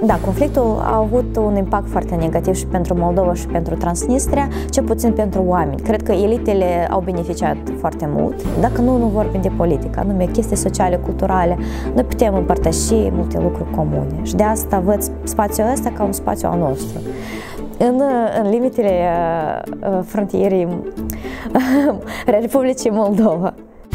Da, conflictul a avut un impact foarte negativ și pentru Moldova și pentru Transnistria, cel puțin pentru oameni. Cred că elitele au beneficiat foarte mult. Dacă nu vorbim de politică, anume chestii sociale, culturale, noi putem împărtăși multe lucruri comune. Și de asta văd spațiul ăsta ca un spațiu al nostru. În limitele frontierei Republicii Moldova.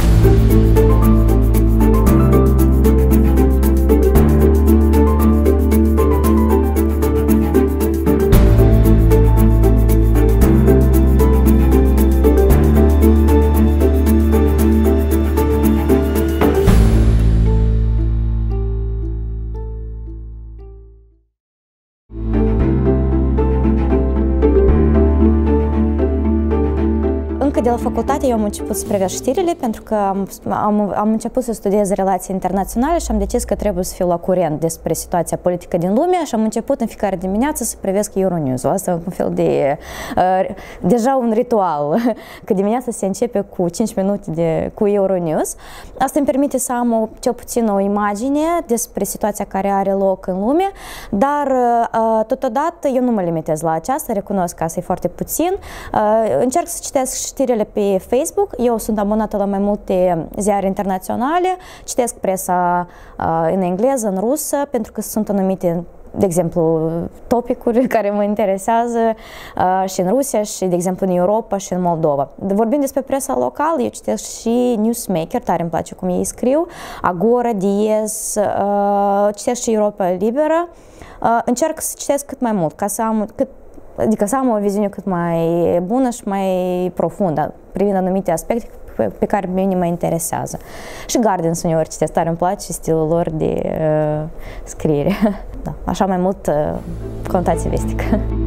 De la facultate eu am început să privesc știrile pentru că am început să studiez relații internaționale și am decis că trebuie să fiu la curent despre situația politică din lume și am început în fiecare dimineață să privesc Euronews-ul. Asta e un fel de deja un ritual, că dimineața se începe cu 5 minute cu Euronews. Asta îmi permite să am cel puțin o imagine despre situația care are loc în lume, dar totodată eu nu mă limitez la aceasta, recunosc că asta e foarte puțin. Încerc să citesc știrile pe Facebook. Eu sunt abonată la mai multe ziare internaționale, citesc presa în engleză, în rusă, pentru că sunt anumite, de exemplu, topicuri care mă interesează și în Rusia, și, de exemplu, în Europa și în Moldova. Vorbind despre presa locală, eu citesc și Newsmaker, tare îmi place cum ei scriu, Agora, Diez, citesc și Europa Liberă. Încerc să citesc cât mai mult, ca să am adică să am o viziune cât mai bună și mai profundă privind anumite aspecte pe care pe mine mă interesează. Și Guardian uneori citesc, tare îmi place stilul lor de scriere. Da, așa mai mult conotație vestică.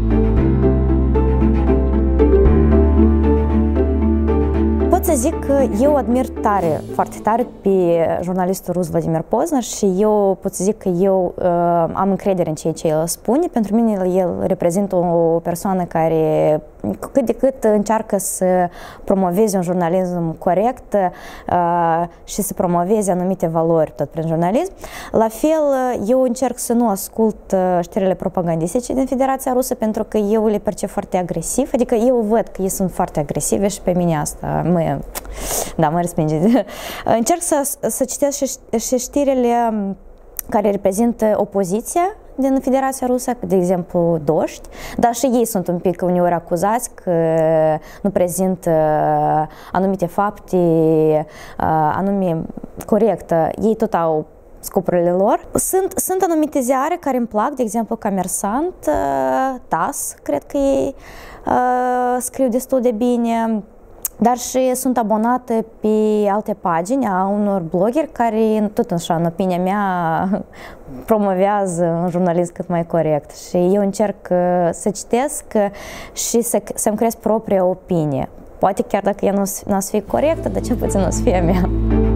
Pot să zic că eu admir tare, foarte tare pe jurnalistul rus Vladimir Pozner și eu pot să zic că eu am încredere în ceea ce el spune. Pentru mine el reprezintă o persoană care cât de cât încearcă să promoveze un jurnalism corect și să promoveze anumite valori tot prin jurnalism. La fel, eu încerc să nu ascult știrile propagandistice din Federația Rusă pentru că eu le percep foarte agresiv, adică eu văd că ei sunt foarte agresive și pe mine asta mă respinge. Încerc să citesc și știrile care reprezintă opoziția din Federația Rusă, de exemplu Doști, dar și ei sunt un pic uneori acuzați că nu prezintă anumite fapte anume corectă. Ei tot au scopurile lor. Sunt anumite ziare care îmi plac, de exemplu Comersant, TAS, cred că ei scriu destul de bine. Dar și sunt abonată pe alte pagini a unor blogeri care, tot așa, în opinia mea, promovează un jurnalism cât mai corect. Și eu încerc să citesc și să-mi creez propria opinie. Poate chiar dacă ea nu o să fie corectă, dar cel puțin o să fie a mea.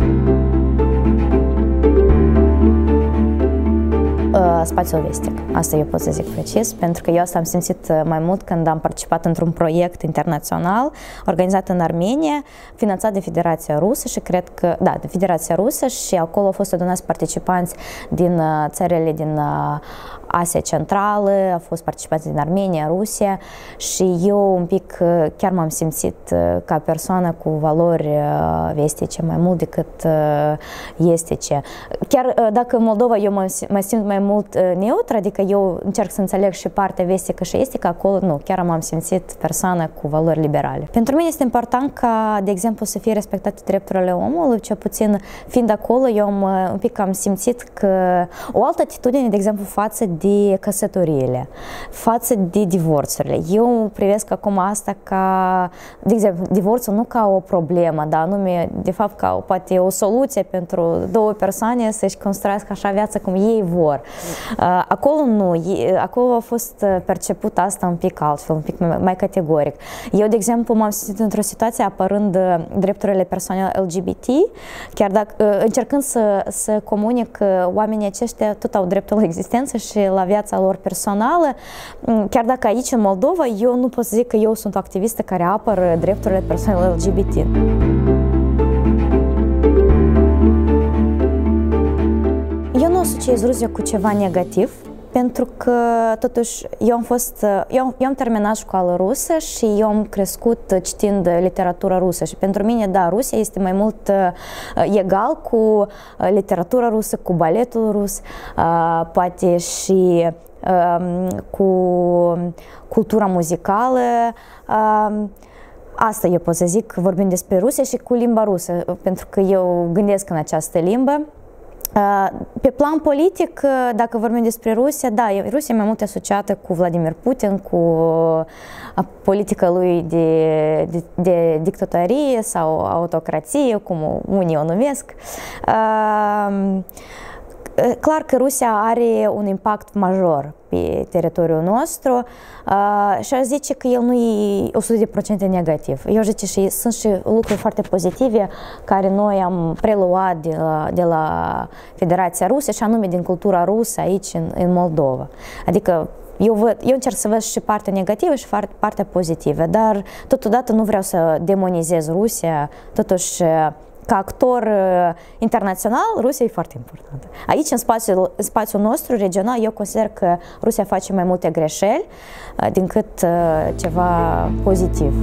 Spațiul vestic. Asta eu pot să zic precis, pentru că eu asta am simțit mai mult când am participat într-un proiect internațional organizat în Armenia, finanțat de Federația Rusă și cred că, da, de Federația Rusă, și acolo au fost adunați participanți din țările din Asia Centrală, au fost participanți din Armenia, Rusia și eu un pic chiar m-am simțit ca persoană cu valori vestice mai mult decât estice. Chiar dacă în Moldova eu mă simt mai mult neutră, adică eu încerc să înțeleg și partea vestică și estică, acolo nu, chiar m-am simțit persoană cu valori liberale. Pentru mine este important ca, de exemplu, să fie respectate drepturile omului, cel puțin fiind acolo, eu un pic am simțit că o altă atitudine, de exemplu, față de căsătoriile, față de divorțurile. Eu privesc acum asta ca, de exemplu, divorțul nu ca o problemă, dar anume, de fapt, ca poate o soluție pentru două persoane să-și construiască așa viața cum ei vor. Acolo nu, acolo a fost perceput asta un pic altfel, un pic mai categoric. Eu, de exemplu, m-am simțit într-o situație apărând drepturile persoanelor LGBT, chiar dacă, încercând să comunic că oamenii aceștia tot au dreptul la existență și la viața lor personală, chiar dacă aici, în Moldova, eu nu pot să zic că eu sunt o activistă care apără drepturile persoanelor LGBT. Eu nu asociez Rusia cu ceva negativ. pentru că totuși eu am terminat școală rusă și eu am crescut citind literatura rusă și pentru mine, da, Rusia este mai mult egal cu literatura rusă, cu baletul rus, poate și cu cultura muzicală. Asta eu pot să zic, vorbind despre Rusia și cu limba rusă, pentru că eu gândesc în această limbă. Pe plan politic, dacă vorbim despre Rusia, da, Rusia e mai mult asociată cu Vladimir Putin, cu politica lui de dictatorie sau autocrație, cum unii o numesc. Clar că Rusia are un impact major pe teritoriul nostru și aș zice că el nu e 100% negativ. Eu zice și sunt și lucruri foarte pozitive care noi am preluat de la Federația Rusă și anume din cultura rusă aici în Moldova. Adică eu încerc să văd și partea negativă și partea pozitivă, dar totodată nu vreau să demonizez Rusia, totuși ca actor internațional, Rusia e foarte importantă. Aici, în spațiul nostru regional, eu consider că Rusia face mai multe greșeli decât ceva pozitiv.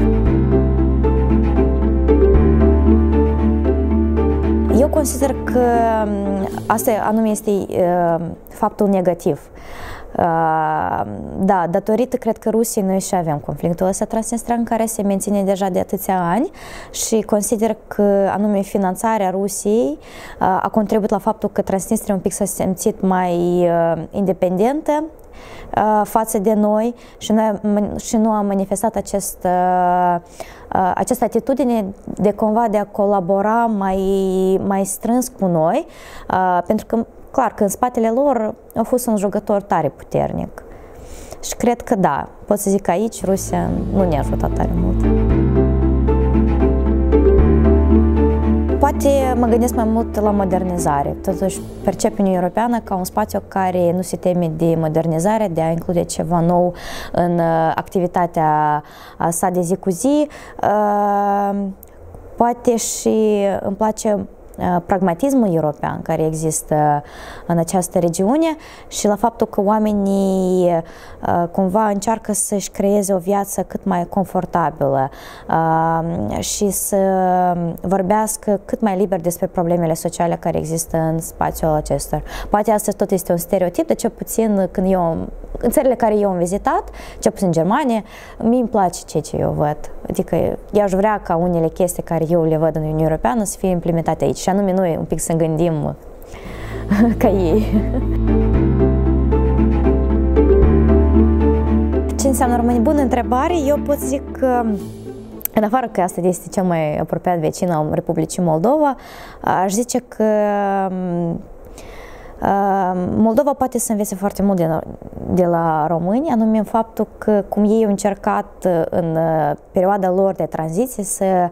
Eu consider că asta anume este faptul negativ. Da, datorită, cred că Rusiei noi și avem conflictul ăsta transnistrean care se menține deja de atâția ani și consider că anume finanțarea Rusiei a contribuit la faptul că Transnistria un pic s-a simțit mai independentă față de noi și nu a manifestat această atitudine de cumva de a colabora mai strâns cu noi, pentru că clar că în spatele lor a fost un jucător tare puternic. Și cred că da, pot să zic că aici Rusia nu ne-a ajutat tare mult. Poate mă gândesc mai mult la modernizare. Totuși percep Uniunea Europeană ca un spațiu care nu se teme de modernizare, de a include ceva nou în activitatea sa de zi cu zi. Poate și îmi place pragmatismul european care există în această regiune și la faptul că oamenii cumva încearcă să-și creeze o viață cât mai confortabilă și să vorbească cât mai liber despre problemele sociale care există în spațiul acesta. Poate asta tot este un stereotip, dar cel puțin în țările care eu am vizitat, cel puțin în Germania, mie îmi place ceea ce eu văd. Adică eu aș vrea ca unele chestii care eu le văd în Uniunea Europeană să fie implementate aici. Și anume noi un pic să gândim ca ei. Ce înseamnă România? Bună întrebare. Eu pot zic că în afară că asta este cel mai apropiat vecin al Republicii Moldova, aș zice că Moldova poate să învețe foarte mult de la români, anume în faptul că cum ei au încercat în perioada lor de tranziție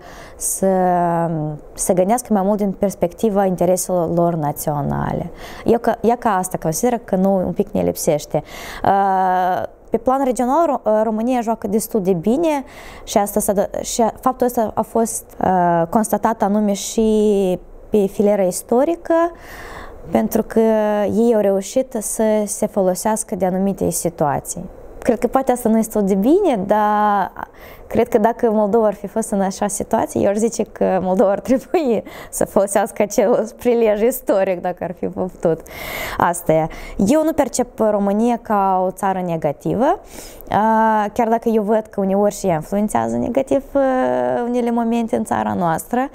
să gândească mai mult din perspectiva intereselor lor naționale. Eu ca asta consider că nu un pic ne lipsește. Pe plan regional, România joacă destul de bine și faptul ăsta a fost constatat anume și pe filieră istorică, pentru că ei au reușit să se folosească de anumite situații. Cred că poate asta nu este tot de bine, dar cred că dacă Moldova ar fi fost în așa situație, eu aș zice că Moldova ar trebui să folosească acel prilej istoric, dacă ar fi putut. Asta e. Eu nu percep România ca o țară negativă, chiar dacă eu văd că uneori și ea influențează negativ unele momente în țara noastră.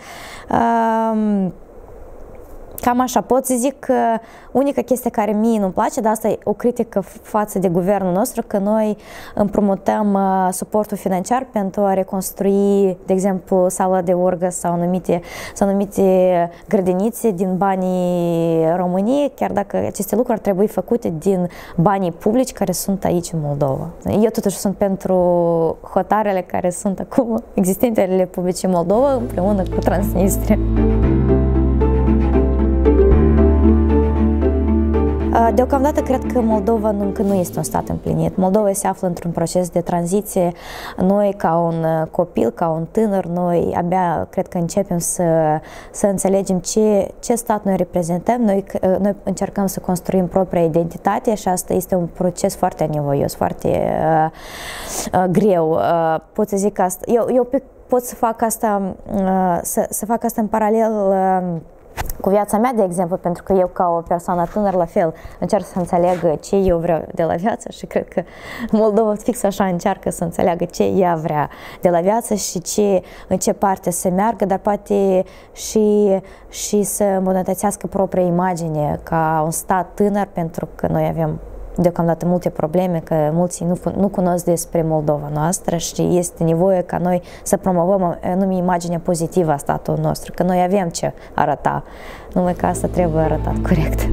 Cam așa, pot să zic că unica chestie care mie nu-mi place, dar asta e o critică față de guvernul nostru, că noi împrumutăm suportul financiar pentru a reconstrui, de exemplu, sala de orgă sau anumite grădinițe din banii României, chiar dacă aceste lucruri ar trebui făcute din banii publici care sunt aici în Moldova. Eu totuși sunt pentru hotarele care sunt acum existente ale Republicii Moldova împreună cu Transnistria. Deocamdată cred că Moldova încă nu este un stat împlinit. Moldova se află într-un proces de tranziție. Noi, ca un copil, ca un tânăr, noi abia cred că începem să înțelegem ce stat noi reprezentăm. Noi încercăm să construim propria identitate și asta este un proces foarte anevoios, foarte greu. Pot să zic asta. Eu pot să fac asta, să fac asta în paralel cu viața mea, de exemplu, pentru că eu, ca o persoană tânără, la fel, încerc să înțeleg ce eu vreau de la viață și cred că Moldova fix așa încearcă să înțeleagă ce ea vrea de la viață și în ce parte să meargă, dar poate și să îmbunătățească propria imagine ca un stat tânăr, pentru că noi avem deocamdată multe probleme, că mulți nu cunosc despre Moldova noastră și este nevoie ca noi să promovăm anume imaginea pozitivă a statului nostru, că noi avem ce arăta, numai că asta trebuie arătat corect.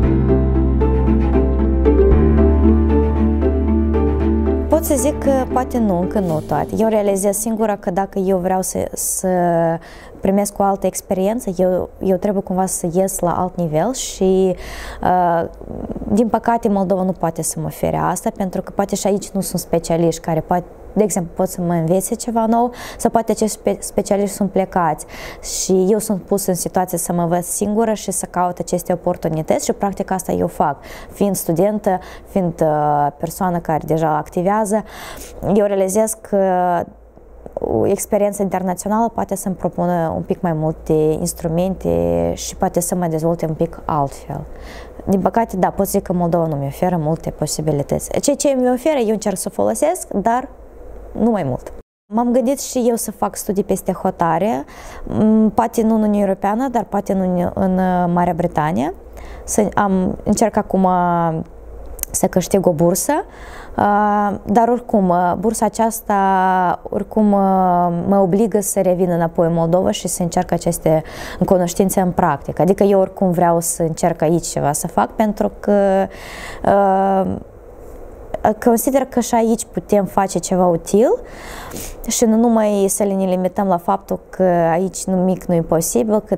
Pot să zic că poate nu, încă nu toate. Eu realizez singura că dacă eu vreau să primesc o altă experiență, eu trebuie cumva să ies la alt nivel și din păcate Moldova nu poate să mă ofere asta, pentru că poate și aici nu sunt specialiști care de exemplu, pot să mă învețe ceva nou sau poate acești specialiști sunt plecați și eu sunt pus în situație să mă învăț singură și să caut aceste oportunități și practic asta eu fac. Fiind studentă, fiind persoană care deja activează, eu realizez că o experiență internațională poate să-mi propună un pic mai multe instrumente și poate să mă dezvolte un pic altfel. Din păcate, da, pot zic că Moldova nu mi oferă multe posibilități. Ceea ce mi oferă, eu încerc să folosesc, dar nu mai mult. M-am gândit și eu să fac studii peste hotare, poate nu în Uniunea Europeană, dar poate în Marea Britanie. Încerc acum să câștig o bursă, dar oricum, bursa aceasta oricum mă obligă să revin înapoi în Moldova și să încerc aceste cunoștințe în practică. Adică eu oricum vreau să încerc aici ceva să fac, pentru că consider că și aici putem face ceva util și nu numai să ne limităm la faptul că aici nimic nu e posibil, că